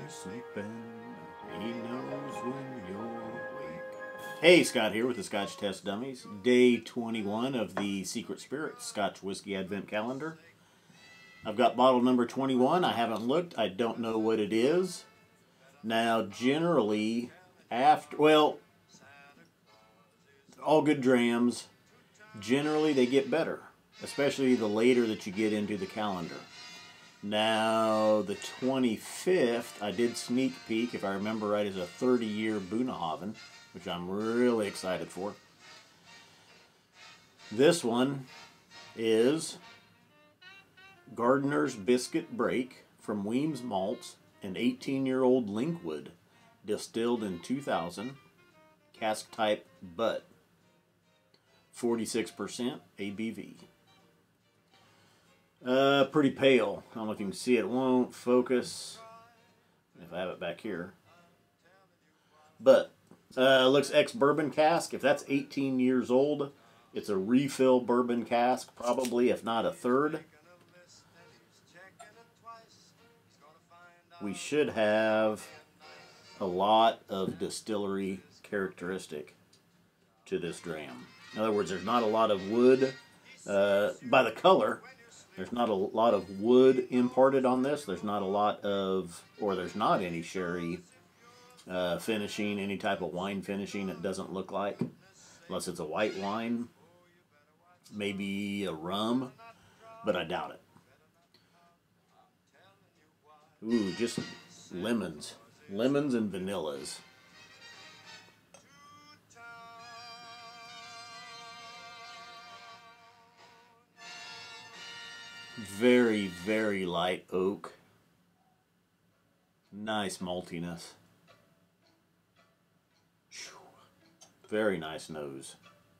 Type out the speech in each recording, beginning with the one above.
sleeping, he knows when you're awake. Hey, Scott here with the Scotch Test Dummies. Day 21 of the Secret Spirit Scotch Whiskey Advent Calendar. I've got bottle number 21. I haven't looked. I don't know what it is. Now, generally, all good drams, generally they get better, especially the later that you get into the calendar. Now, the 25th, I did sneak peek, if I remember right, is a 30-year Bunnahabhain, which I'm really excited for. This one is Gardener's Biscuit Break from Weems Malts, an 18-year-old Linkwood, distilled in 2000, cask type butt, 46% ABV. Pretty pale. I don't know if you can see it. It won't focus if I have it back here. But looks ex-bourbon cask. If that's 18 years old, it's a refill bourbon cask, probably, if not a third. We should have a lot of distillery characteristic to this dram. In other words, there's not a lot of wood. By the color, there's not a lot of wood imparted on this. There's not a lot of, or there's not any sherry finishing, any type of wine finishing, it doesn't look like. Unless it's a white wine, maybe a rum, but I doubt it. Ooh, just lemons. Lemons and vanillas. Very, very light oak. Nice maltiness. Very nice nose.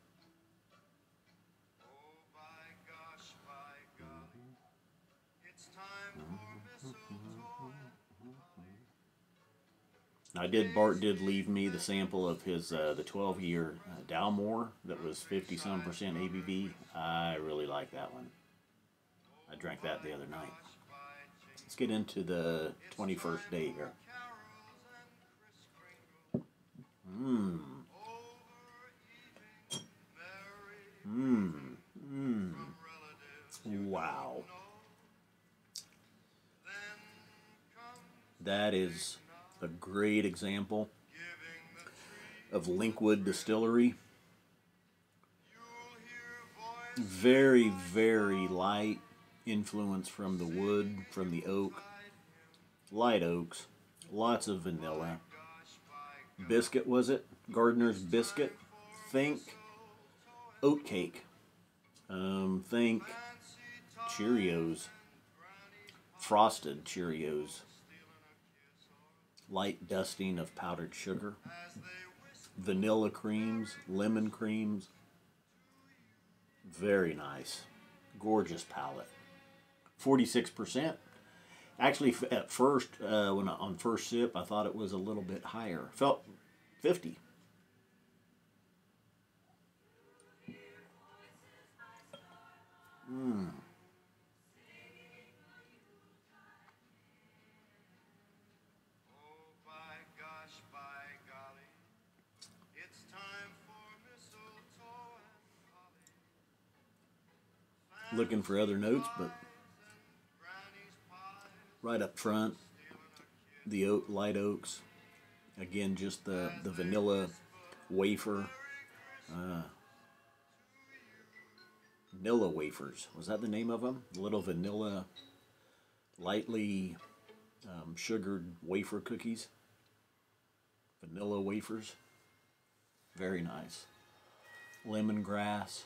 Bart did leave me the sample of his the 12-year Dalmore that was 50-some% ABV. I really like that one. I drank that the other night. Let's get into the 21st day here. Wow. That is a great example of Linkwood Distillery. Very, very light influence from the wood, from the oak. Light oaks. Lots of vanilla. Biscuit, was it? Gardener's Biscuit. Think oatcake. Think Cheerios. Frosted Cheerios. Light dusting of powdered sugar. Vanilla creams. Lemon creams. Very nice. Gorgeous palate. 46%. Actually, at first, on first sip, I thought it was a little bit higher. Felt 50. Looking for other notes, but right up front, the light oaks. Again, just the vanilla wafer. Vanilla wafers. Was that the name of them? Little vanilla, lightly sugared wafer cookies. Vanilla wafers. Very nice. Lemongrass.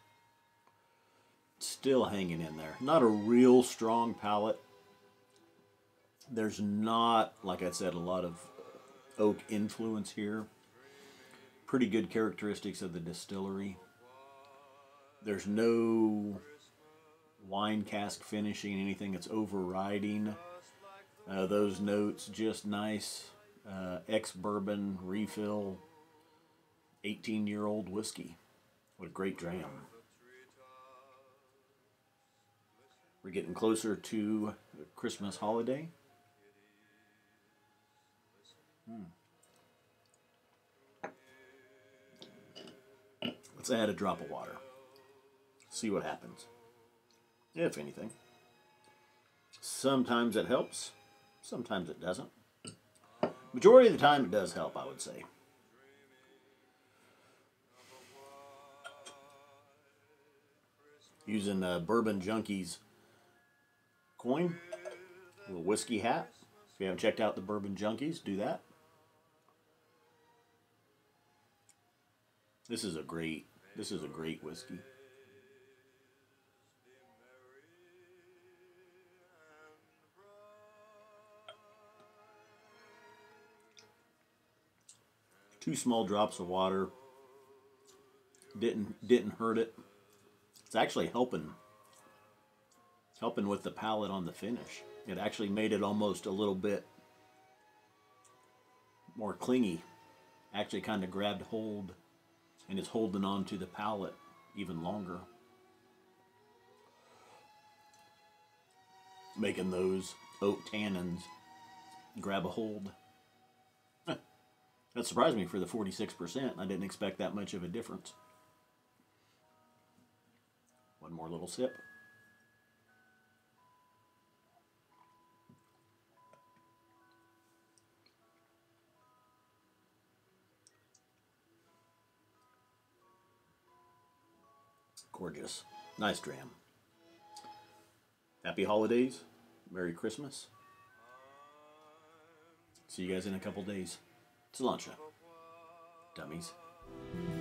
Still hanging in there. Not a real strong palate. There's not, like I said, a lot of oak influence here. Pretty good characteristics of the distillery. There's no wine cask finishing, anything that's overriding those notes. Just nice ex-bourbon refill 18-year-old whiskey. What a great dram. We're getting closer to the Christmas holiday. Let's add a drop of water. See what happens. If anything. Sometimes it helps. Sometimes it doesn't. Majority of the time it does help, I would say. Using Bourbon Junkies coin, a little whiskey hat. If you haven't checked out the Bourbon Junkies, do that. This is a great whiskey. Two small drops of water didn't hurt it. It's actually helping with the palate on the finish. It actually made it almost a little bit more clingy. Actually kind of grabbed hold and is holding on to the palate even longer. Making those oak tannins grab a hold. That surprised me for the 46%. I didn't expect that much of a difference. One more little sip. Gorgeous. Nice dram. Happy holidays. Merry Christmas. See you guys in a couple days. Cilantro. Dummies.